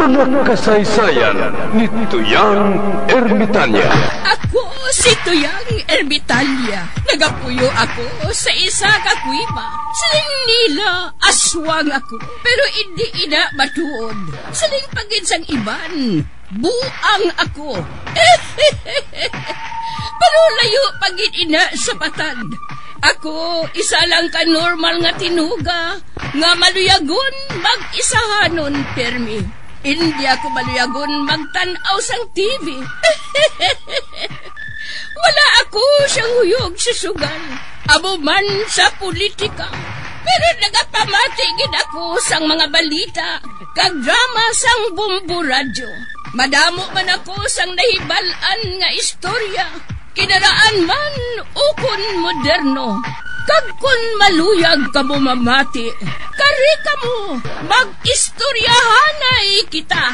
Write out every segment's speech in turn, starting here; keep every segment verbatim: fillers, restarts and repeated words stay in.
Mga kasaysayan ni Tuyang Ermitanya. Ako si Tuyang Ermitanya. Nagapuyo ako sa isa ka kuiba. Siling nila, aswang ako. Pero hindi ina matuod. Siling paginsang iban, buang ako. Pero layo pagin ina sa patad. Ako, isa lang ka normal nga tinuga, nga maluyagon mag-isahanon, permi. Hindi ako maluyagon magtanaw sang T V. Wala ako siyang huyog sa sugal, abo man sa politika. Pero nagapamatigid ako sang mga balita, kag drama sang Bumbu Radyo. Madamo man ako sang nahibalan nga istorya, kinaraan man ukon moderno. Kag kun maluyag ka mo mamati, kari ka mo, mag-istoryahanay kita.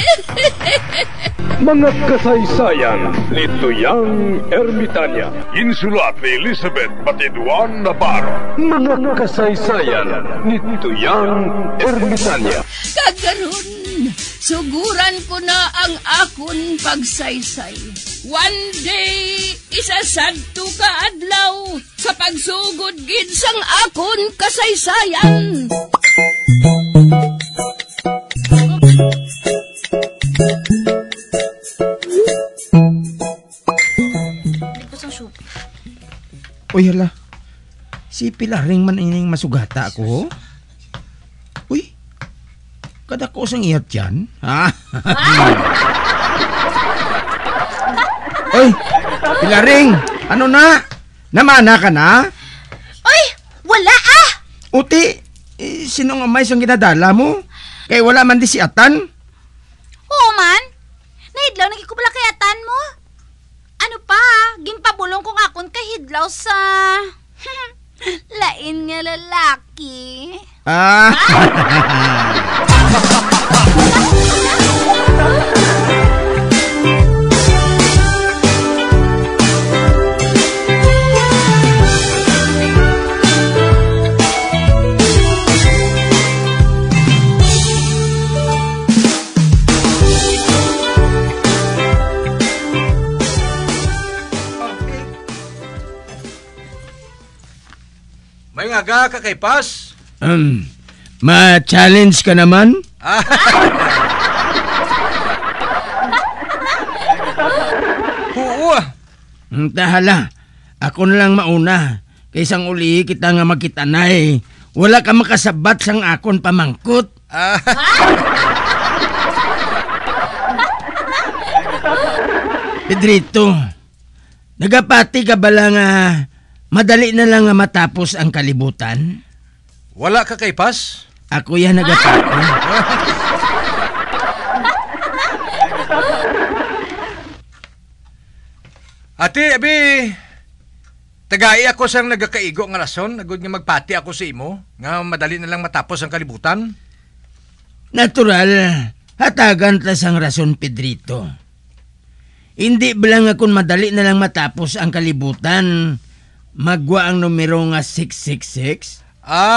Mga kasaysayan ni Tuyang Ermitanya. Insulat ni Elizabeth Batiduan Navarro. Mga kasaysayan ni Tuyang Ermitanya. Kagaron, suguran ko na ang akon pagsaysay. One day, isasadto ka adlaw sa pagsugod gid sang akon kasaysayan. Uy, hala. Si Pilaring man ining masugata ako. Uy, kada ko sang iyat yan. Ha? Uy, Pilaring, ano na? Namana ka na? Uy, wala ah! Uti, eh, sino nga may siyang ginadala mo? Kaya wala man di si Atan? Oo man, nahidlaw nagikubala kay Atan mo. Ano pa, ginpabulong kong akon kahidlaw sa... lain nga lalaki. Ah! May nga ka kay Pas? Um, ma-challenge ka naman? Oo ah. Tahala, ako na lang mauna. Kaysang uli kita nga magkitanay. Wala ka makasabat sang akon pamangkot. Ah. Pedrito, nagapati ka bala nga madali na lang nga matapos ang kalibutan? Wala ka kay Pas? Ako yan nagapati. Ate, abi, tagai ako sang nagakaigo nga rason, nagod nga magpati ako sa imo, nga madali na lang matapos ang kalibutan. Natural, hatagan ta sang rason, Pedrito. Hindi ba lang akong madali na lang matapos ang kalibutan, magwa ang numero nga six six six? Ah.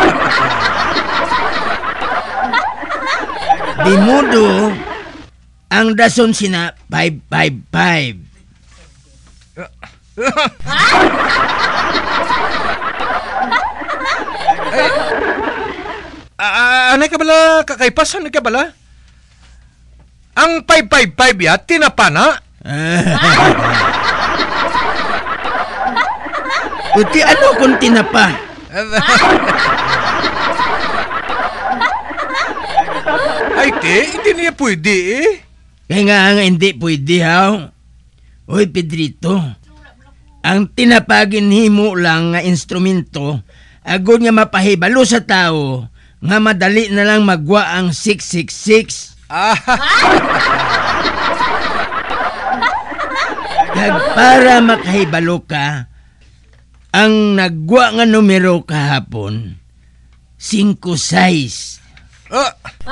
Di modo, ang dason sina five five five. Ay, ah, anay ka bala, kakaypas, anay ka bala? Ang five five five ya, tinapana? Uti ano kung tinapa? Ay, te, hindi niya pwede eh. Kaya nga nga hindi pwede, haw. Uy, Pedrito, ang tinapagin himo lang nga instrumento, agod nga mapahibalo sa tao, nga madali na lang magwa ang six six six. Ah. Kag para makahibalo ka, ang nagwa nga numero kahapon, cinco size. Ah.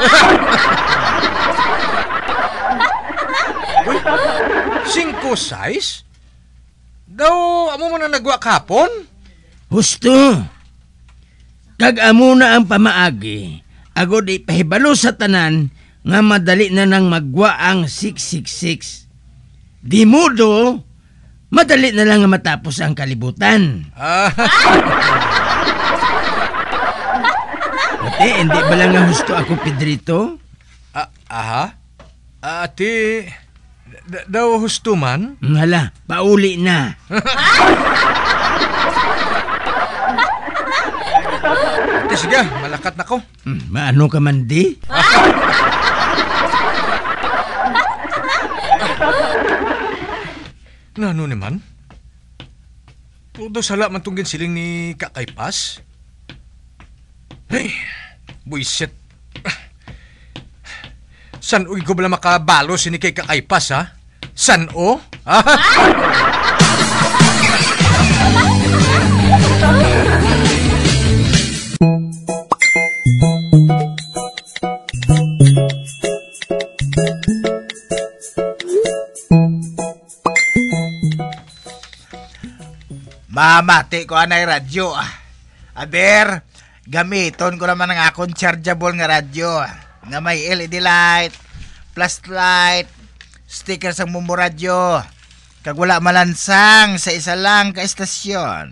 Uy, cinco size? Daw, amo mo na nagwa kahapon? Husto. Kag amo na ang pamaagi, agod ipahibalo sa tanan, nga madali na nang magwa ang six six six. Di modo, madali na lang nga matapos ang kalibutan. Ah, Ate, hindi ba lang nga husto ako, Pedrito? ah, aha? Ati, d- daw husto man? Hmm, Hala, pauli na. Ati, sige, malakat na ko. Hmm, maano ka man di? Nano naman? Todo sala man tunggin siling ni Kakaypas? Ay, buisit. San uy ko bala makabalo si ni kay Kakaypas, ha? San o? Ha? Mamati ko anay radyo. Aber, gamiton ko naman ang akong chargeable nga radyo. Nga may L E D light, flashlight, sticker sa mumbo radyo. Kag wala malansang sa isa lang ka estasyon.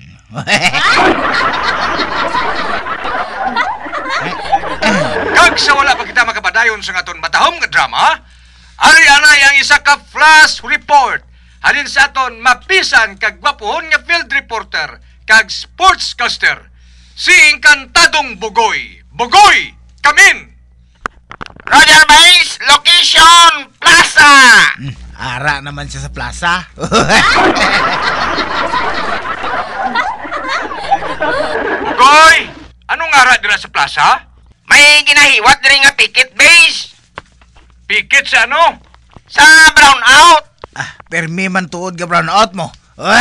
Kag sa wala pa kita makapadayon sa aton matahom nga drama, ari anay ang isa ka flash report. Halin sa aton mapisan kag gwapohon nga field reporter kag sportscaster, si Encantadong Bugoy. Bugoy, kamin! Roger Base, location, plaza! Hmm, ara naman siya sa plaza. Bugoy, anong ara dira sa plaza? May ginahiwat diri nga ticket base. Pikit sa ano? Sa brown out. Ah, permi man tuod ka brown out mo.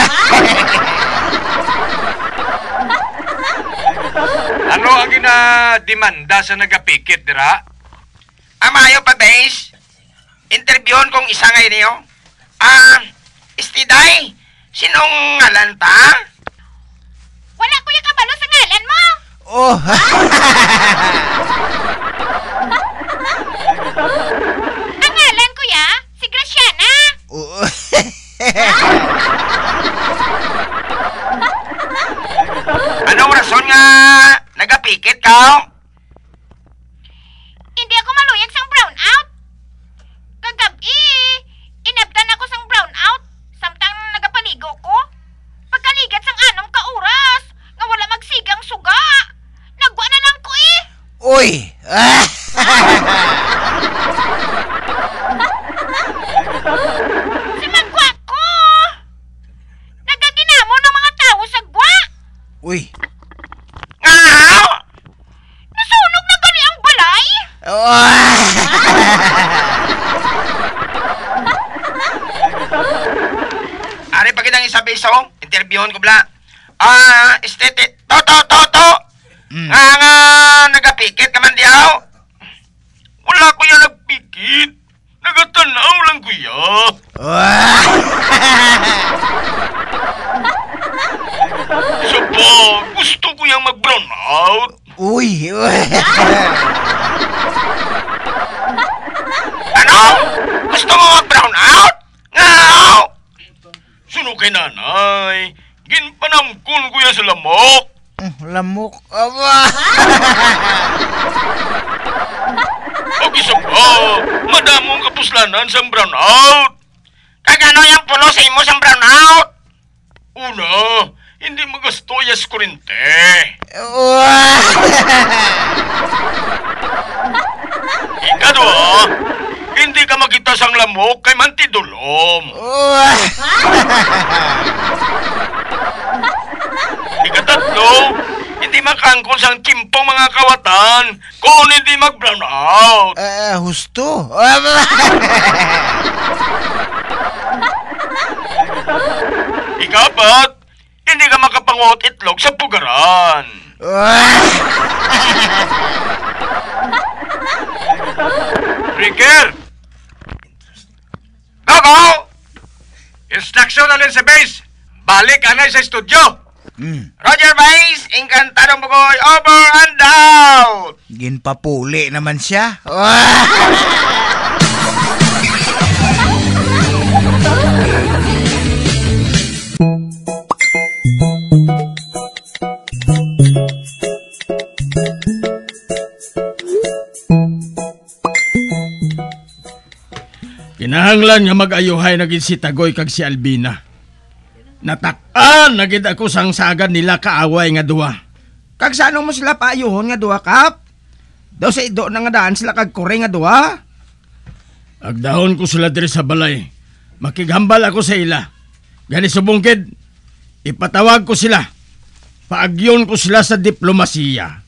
Ano ang ginademanda sa nagapikit dira? Amayo pa base. Interviewon kong isa ngayon niyo. Ah, istiday, sinong ngalan ta? Wala ko yung kabalo sa ngalan mo. Oh. Ang ngalan ko ya, si Graciana. Oh. Anong rason nga nagapikit ka? Hindi ako maluyag sang brown out. Kagabi, inabtan ako sang brown out. Samtang nagapaligo ko. Pagkaligat sang anom ka oras, nga wala magsigang suga. Nagwa na lang ko eh. Uy. Ah. Si Magwa ko. Nagaginamo ng mga tao sa gwa. Uy. Ngaw. Nasunog na gali ang balay. Oh. Ari pa kitang isa beso, interviewon ko bla. Ah, estete, to, to, to, to. Mm. Nga nga, nagapikit ka man diyaw. Wala ko yan nagpikit. Nagatanaw lang ko yan. Isa pa, gusto ko yung mag-brown out. Uy. Ano? Gusto mo mag-brown out? Ngaw! Suno kay nanay. Ginpanamkon ko yan sa lamok. Lamok? Aba! O isa pa, madamong kapuslanan sa brown out. Kagano yung puno sa imo sa brown out? Una, hindi magasto yas kurente. Ikadwa, hindi ka makita sang lamok kay mantidulom. Ikatatlo, hindi makangkol sang timpong mga kawatan kung hindi mag-brown out. Eh, uh, husto. Ikapat, hindi ka makapangot itlog sa pugaran. Ricker! Go, go! Instruction alin sa base. Balik anay sa studio. Hmm. Roger Vice, Encantadong Bugoy, over and out! Ginpapuli naman siya. Kinahanglan nga mag-ayuhay na gid si Tagoy kag si Albina. Natak-an na gid ako sang sagad nila kaaway nga duwa. Kag sano mo sila paayuhon nga duwa, Kap? Daw sa ido na nga daan sila kag kore nga duwa. Agdahon ko sila diri sa balay. Makighambal ako sa ila. Gani subungkid, ipatawag ko sila. Paagyon ko sila sa diplomasiya.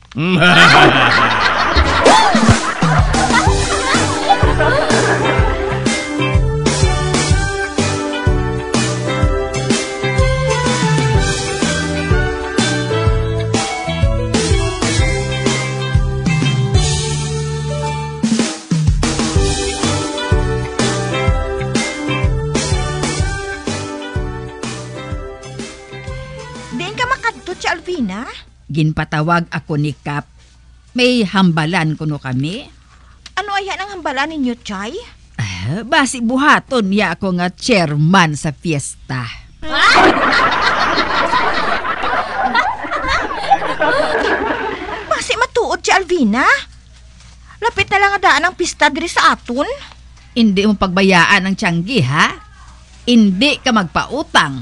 Alvina? Ginpatawag ako ni Kap. May hambalan kuno kami. Ano ayan ang hambalan ninyo, Chay? Ah, basi buhaton niya ako nga chairman sa fiesta. Basi matuod si Alvina? Lapit na lang adaan ang pista diri sa aton? Hindi mo pagbayaan ang tiyanggi, ha? Hindi ka magpautang.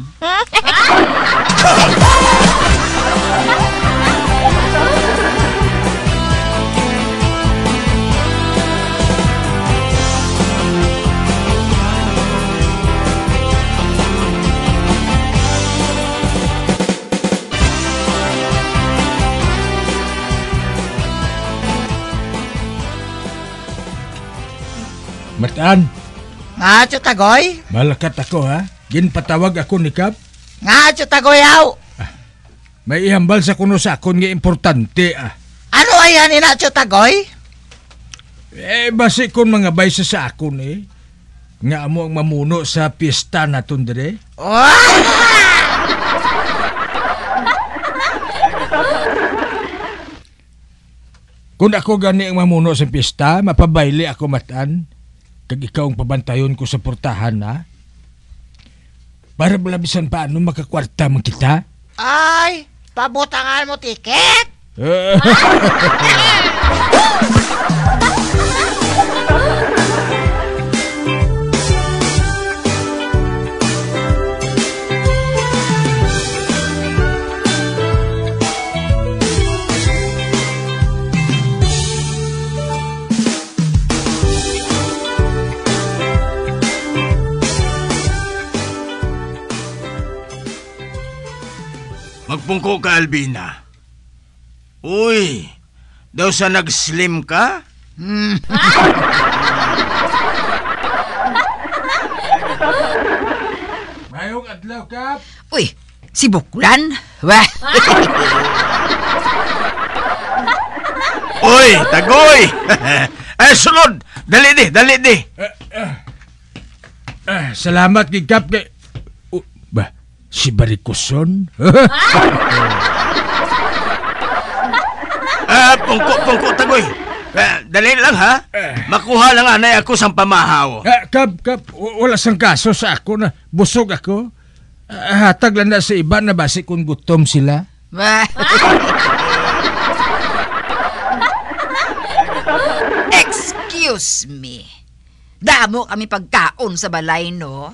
Matan, Nga, Chutagoy? malakat ako ha. Ginpatawag ako ni Kap. Nga, Chutagoy, aw. May ihambal sa kuno sa akon nga importante ah. Ano ayan ni na, Chutagoy? Eh, basi kon mga baysa sa akon eh. Nga amo ang mamuno sa piyesta naton dire. Kung ako gani ang mamuno sa piyesta, mapabayli ako matan. Kag ikaw ang pabantayon ko sa portahan na. Para balabisan paano makakwarta mo kita. Ay, pabutangan mo tiket? Magpungko ka, Albina. Uy, daw sa nag-slim ka? Hmm. Mayong adlaw, Kap. Uy, si Buklan? Wah. Uy, Tagoy! Ay, sunod! Dali di, dali di! Ah, salamat kay Kap kay... Uh, ba, si Barikoson? Ah, pungko, pungko, Tagoy. Ah, dali lang ha. Makuha lang anay ako sa pamahaw. Ah, Kap, Kap, w- wala sang kaso sa ako na busog ako. Ah, hatag lang na sa iba na basi kung gutom sila. Wah. Excuse me. Damo kami pagkaon sa balay, no?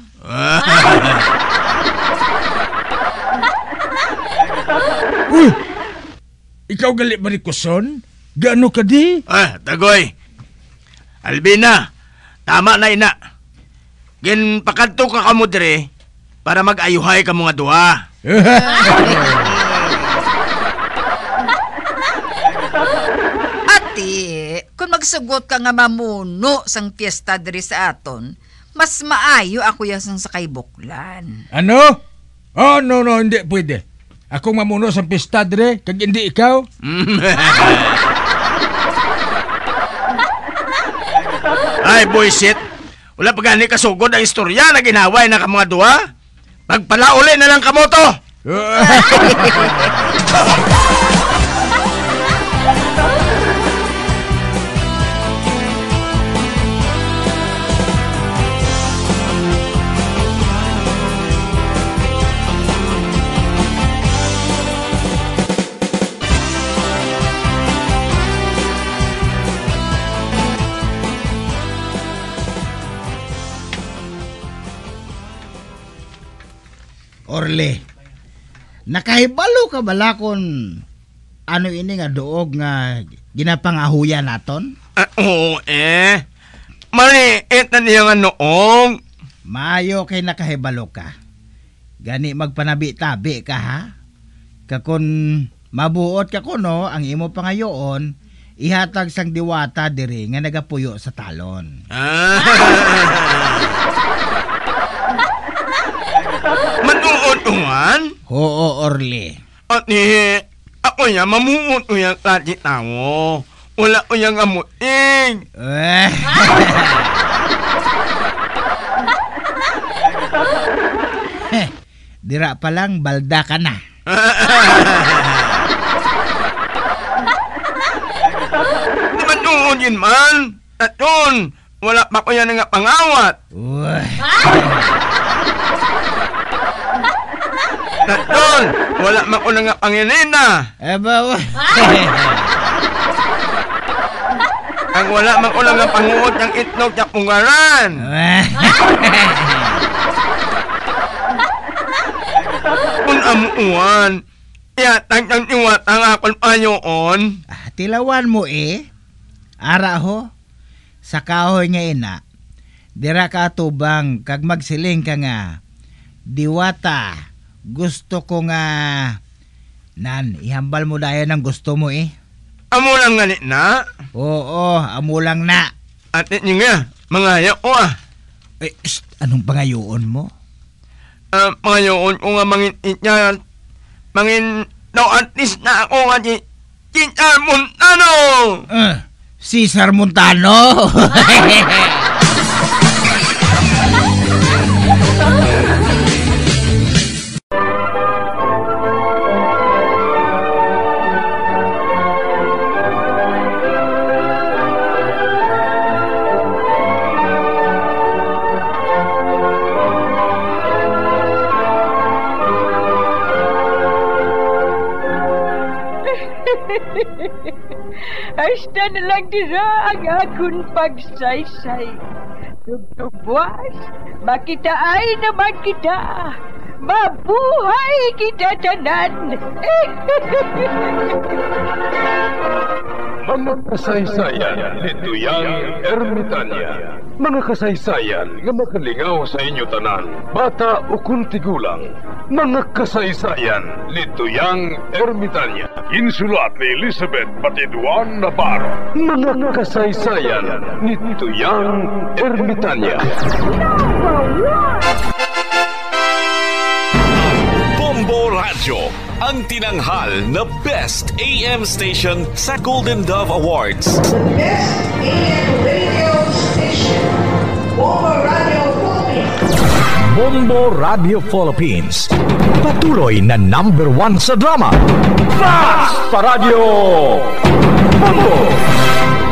Uy! Ikaw gali Barikoson? Gaano ka di? Ah, Tagoy. Albina, tama na ina. Ginpakadto ka kamo dire para mag-ayuhay ka mga duha. Ati, kung magsugot ka nga mamuno sang piyesta diri sa aton, mas maayo ako yasang sa kay Buklan. Ano? Oh, no, no, hindi pwede. Ako mamuno sa pista dire, kag hindi ikaw. Ay, buisit. Wala pa gani kasugod ang istorya na ginaway na ka mga duha. Pagpalauli na lang kamo to. Orle, nakahibalo ka bala kung ano ini nga doog nga ginapangahuya naton? Ah, oo eh. Maliit na niya nga noong. Maayo kay nakahibalo ka. Gani magpanabi-tabi ka ha? Kakon mabuot ka kuno ang imo pangayoon, ihatag sang diwata diri nga nagapuyo sa talon. Ah. Manuot-uwan? Oo, Orle. At ni, ako niya mamuot ko yung klati tao. Wala ko yung amuting. Eh. Dira pa lang, balda ka na. Di ba tuon yun man? At yun, wala pa ko yan nga pangawat. At yun, wala pa ko nga panginina. Eh ba? Ang wala man ko nga panguot ng itlog sa pungaran. Kung amuuan, yatag ng iwat ang akol payoon. Ah, tilawan mo eh. Ara ho, sa kahoy nga ina, dira ka tubang kag magsiling ka nga, diwata, gusto ko nga, nan, ihambal mo dayan ang gusto mo eh. Amo lang nga na? Oo, amo lang na. At inyo nga, mga hayo ko ah. Eh, shh, anong pangayoon mo? Uh, mga yun ko nga mangin ityan. Mangin, no, at least na ako nga di, Cesar Montano! Uh, Cesar Montano! Hasta na lang dira ang akong pagsaysay. Tugtugwas, makitaan naman kita. Mabuhay kita tanan. Mga kasaysayan ni Tuyang Ermitanya. Mga kasaysayan nga makalingaw sa inyo tanan, bata o kuntigulang. Mga kasaysayan ni Tuyang Ermitanya. Insulat ni Elizabeth Batiduan Navarro. Mga kasaysayan ni Tuyang Ermitanya. Bombo Radio, ang tinanghal na Best A M Station sa Golden Dove Awards. Best A M Radio Station, Bombo Radio Philippines. Bombo Radio Philippines, patuloy na number one sa drama. Fast pa Radio! Bombo!